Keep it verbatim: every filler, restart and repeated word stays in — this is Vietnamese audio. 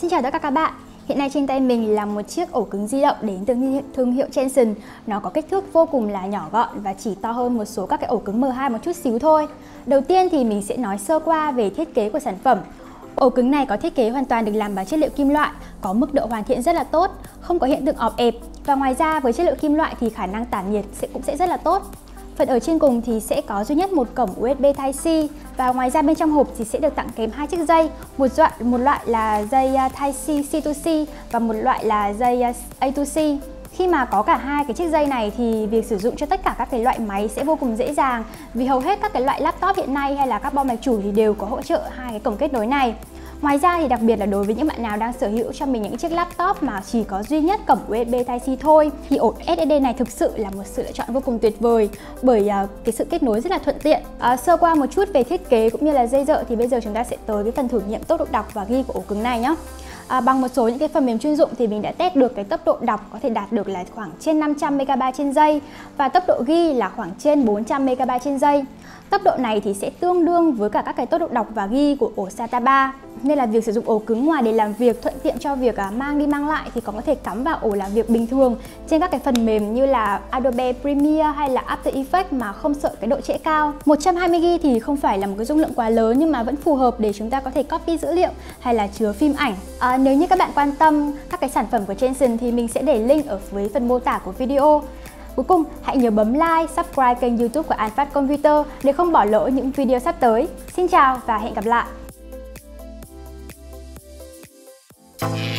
Xin chào tất cả các bạn. Hiện nay trên tay mình là một chiếc ổ cứng di động đến từ thương hiệu Transsion. Nó có kích thước vô cùng là nhỏ gọn và chỉ to hơn một số các cái ổ cứng M hai một chút xíu thôi. Đầu tiên thì mình sẽ nói sơ qua về thiết kế của sản phẩm. Ổ cứng này có thiết kế hoàn toàn được làm bằng chất liệu kim loại, có mức độ hoàn thiện rất là tốt, không có hiện tượng ọp ẹp. Và ngoài ra với chất liệu kim loại thì khả năng tản nhiệt sẽ cũng sẽ rất là tốt. Phần ở trên cùng thì sẽ có duy nhất một cổng u ét bê Type-C và ngoài ra bên trong hộp thì sẽ được tặng kèm hai chiếc dây, một loại một loại là dây Type-C C to C và một loại là dây A to C. Khi mà có cả hai cái chiếc dây này thì việc sử dụng cho tất cả các cái loại máy sẽ vô cùng dễ dàng, vì hầu hết các cái loại laptop hiện nay hay là các bo mạch chủ thì đều có hỗ trợ hai cái cổng kết nối này. Ngoài ra thì đặc biệt là đối với những bạn nào đang sở hữu cho mình những chiếc laptop mà chỉ có duy nhất cổng u ét bê Type-C thôi thì ổ ét ét đê này thực sự là một sự lựa chọn vô cùng tuyệt vời, bởi uh, cái sự kết nối rất là thuận tiện. Uh, sơ qua một chút về thiết kế cũng như là dây dợ thì bây giờ chúng ta sẽ tới với phần thử nghiệm tốc độ đọc và ghi của ổ cứng này nhé. À, bằng một số những cái phần mềm chuyên dụng thì mình đã test được cái tốc độ đọc có thể đạt được là khoảng trên năm trăm mê ga bai trên giây và tốc độ ghi là khoảng trên bốn trăm mê ga bai trên giây. Tốc độ này thì sẽ tương đương với cả các cái tốc độ đọc và ghi của ổ SATA ba. Nên là việc sử dụng ổ cứng ngoài để làm việc thuận tiện cho việc à, mang đi mang lại thì còn có thể cắm vào ổ làm việc bình thường trên các cái phần mềm như là Adobe Premiere hay là After Effects mà không sợ cái độ trễ cao. một trăm hai mươi gi ga bai thì không phải là một cái dung lượng quá lớn nhưng mà vẫn phù hợp để chúng ta có thể copy dữ liệu hay là chứa phim ảnh. À, nếu như các bạn quan tâm các cái sản phẩm của Transsion thì mình sẽ để link ở dưới phần mô tả của video. Cuối cùng, hãy nhớ bấm like, subscribe kênh YouTube của An Phát Computer để không bỏ lỡ những video sắp tới. Xin chào và hẹn gặp lại!